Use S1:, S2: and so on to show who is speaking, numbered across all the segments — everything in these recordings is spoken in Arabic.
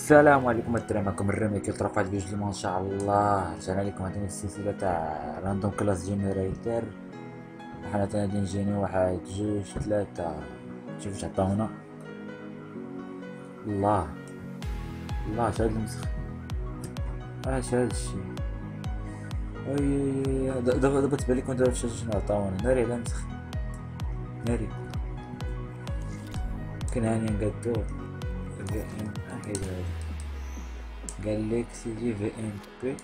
S1: السلام عليكم الدراري، معكم الرمي كيطرق واحد الفيديو اليوم ان شاء الله. رجعنا لكم هذه السلسله تاع راندوم كلاس جينيريتر. حنا غادي نجيني واحد جوج ثلاثه، شوف واش عطاونا. الله الله، اش هاد المسخ، اش هاد الشي. وي دابا تبان لكم دابا شنو عطاونا. ناري على مسخ، ناري كاين هاني نقادو في ام هذا جالكسي جي في ام بي.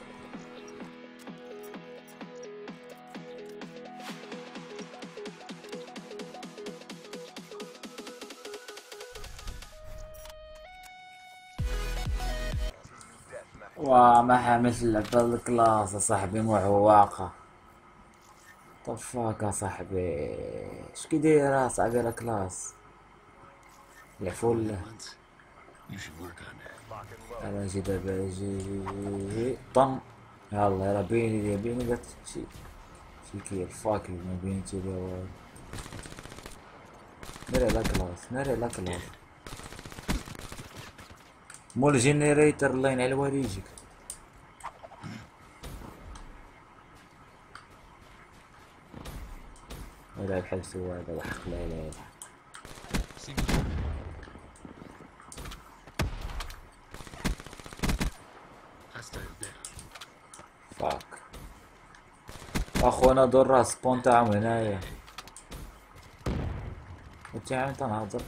S1: واه ما حاملش اللعبة الكلاس صاحبي، معوقة. طفاك صاحبي، اش كي داير صاحبي الكلاس العفول. انا جي دابا جي طن. يلا يلا بيني لي بيني قالت شي كي فاكي ما بينتي لي والو. ناري على كلاس، ناري على كلاس مول جينيريتر. الله ينعل والديك. ولا الحبس هو هذا الحق، لا لا لا. فاك اخونا درا سبون تاعهم هنايا. انت عم تنهضر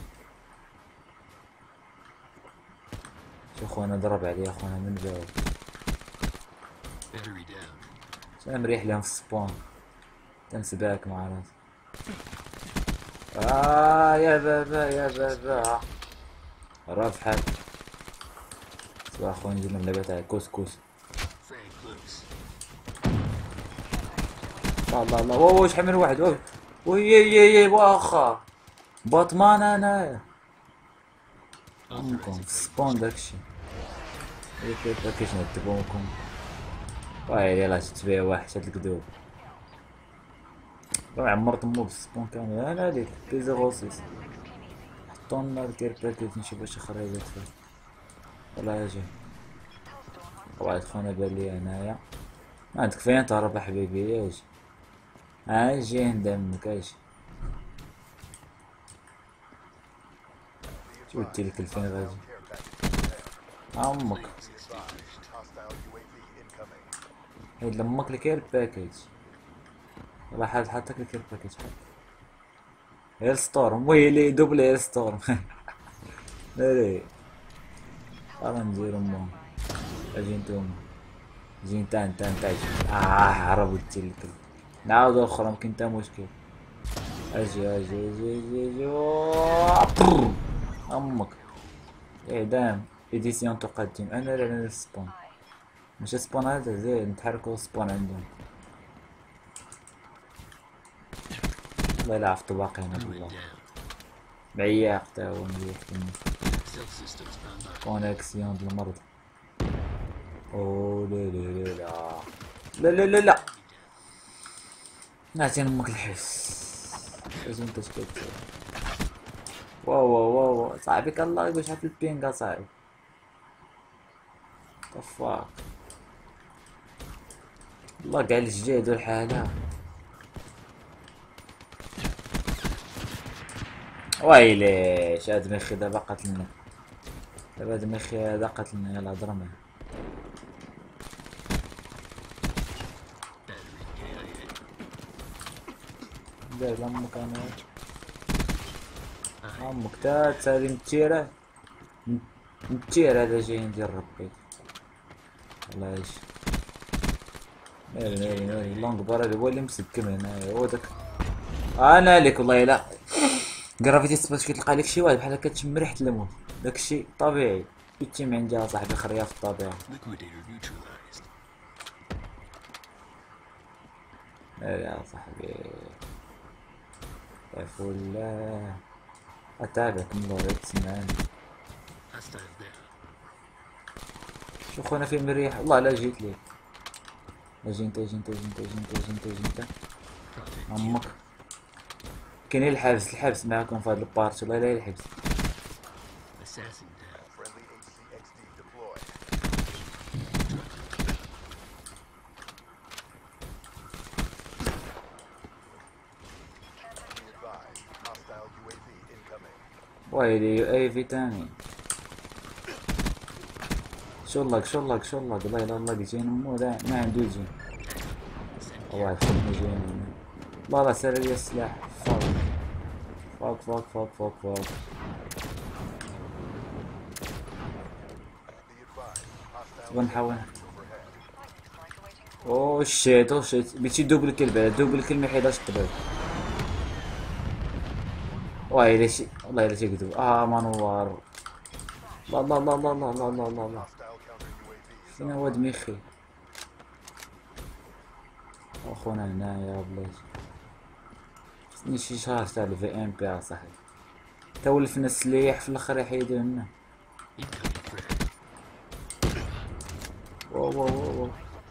S1: شو خونا، ضرب عليه خونا من بعد. انا مريح لهم في السبون، تنسباك مع راسي. يا بابا يا بابا، رافحك. سوا اخويا ندير لهم لعبة تاع كوسكوس. الله الله، واو شحال من واحد، واو وي واخا باطمان انايا. امكم في السبون داكشي كيفاش نعتبوكم. واي يلا تتبيع واحد هاد الكذوب. راه عمرت مو بالسبون كامل. انا هاديك بيزا غوسيس حطولنا دير باكيت نشوف واش خريجات فيه ولا اجي. واحد خونا بان لي هنايا. ما عندك فين تهرب حبيبي؟ اجي اجي ندمك اجي. شو قلتلك الفين غادي امك. هيد لمك لك الباكيج. ولا حد حطك لك الباكيج. هيل ستورم ويلي دوبل هيل ستورم. ناري راه ندير امو. اجي نتوما، اجي انت اجي. هرب قلتلك. نعاود اخرى يمكن انت مشكل. اجي امك. اعدام اديسيون تقدم. انا لا السبون مش سبون هذا زين نتحركوا سبون عندهم. الله يلعب طباقينا بالله. معياق تا هو مليح كونيكسيون بالمرض. او لا لا لا لا لا لا لا. نعطي امك الحس. اجي انت شكيت. واو صاحبي كان الله يقول شحال في البينغ صاحبي. طفاك والله كاع الجداد والحالة. ويلي شاد مخي دابا قتلنا. دابا هاد مخي هذا قتلنا. يلا هضر معاه. داير لامك انا امك تا تسالي متيرة متير. هذا جاي ندير ربي. الله يعيش. ناري لونغ بارد هو اللي مسكم هنايا. هو داك انا ليك والله. الا جرافيتي سباش كتلقى لك شي واحد بحال هكا تشم ريحة الموت، داكشي طبيعي يتم عندها صاحبي، خريه في الطبيعة. يا صاحبي يا فلا اتابعك من ورا تسمعني. شو خونا فين مريح والله. لا جيت ليك. اجي انت امك. كاين الحبس معاكم في هاد البارتي. والله لا الحبس. ويلي يو اي في تاني. شلق شلق شلق، الله يلا الله جين مو ده ما عنده جين. واحد خدنا جين. والله سرق السلاح. فوق فوق فوق فوق فوق فوق. ونحاول. اوه شيت اوه شيت، بيتشي دوبل كيل بعد دوبل كيل ما يحيدهاش الطبيب. واه الا شي والله الا شي كذب. ما نوار. الله الله الله الله الله الله الله الله الله. فين هو دميخي؟ اخونا هنايا بلاتي. خصني شي شارج تاع الفي ام بي اصاحبي. تولفنا السليح في الاخر يحيدو لنا. واو واو واو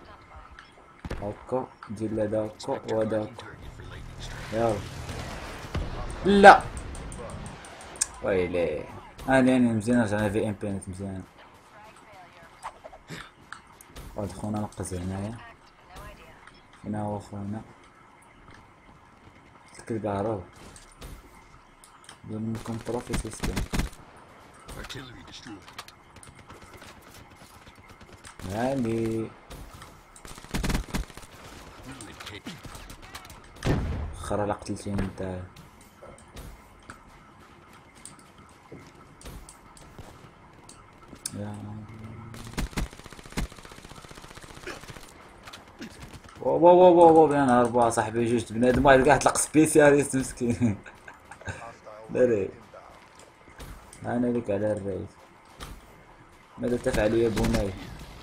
S1: هكا ندير له داكا وداكا. يلا لا ويلي انا مزيان رجعنا في ام بي نت مزيان. واحد خونا نقز هنايا. فين هو خونا؟ الكلب عرب دير منكم تروفي سيستم. مالي خرا لا قتلتيني نتايا. يا واو واو واو واو يا نهار با صاحبي جوج بنادم واحد كاع طلق سبيسياليست مسكين. دري انا لك على الريس. ماذا تفعل يا بني؟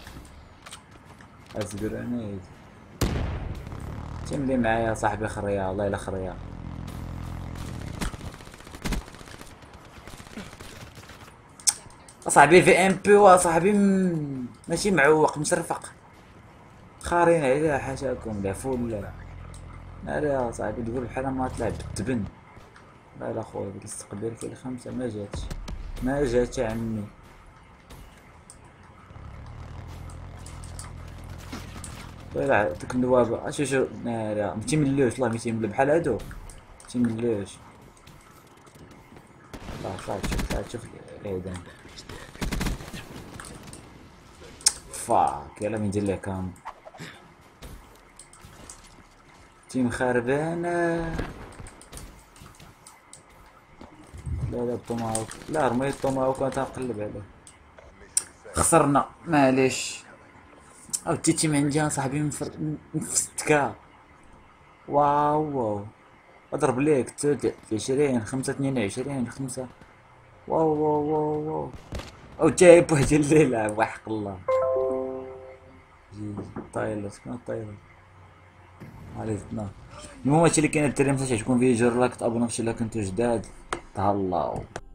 S1: ازقرنيت تملي معايا صاحبي خريا الله يلا خريا. اصاحبي في ام بي واصاحبي ماشي معوق مسرفق خارين عليها حاشاكم العفو ولا لا يا صاحبي تقول بحال ما تلعب بالتبن. لا لا خويا بالاستقبال كاين خمسة ما جاتش ما جاتش يا عمي. لا ديك النوابة شو لا متيملوش والله متيملو بحال هادو متيملوش. طلع شوف العيدان. فاك يلا من ندير ليه كام تيم خربانة. لا الطوماوك لا رمي الطوماوك انا تنقلب عليه. خسرنا معليش. او التيم عندي صاحبي مفستكا. واو واو اضرب ليك تلت 20 5 22 5. واو واو واو واو او جايب واحد اللي يلعب وحق الله. طايلة شكون طايلة علي زدنا. المهم هادشي اللي كاين الدراري متنساوش تعجبكم الفيديو ديروا لايك تابوناو الا كنتو جداد. تهلاو.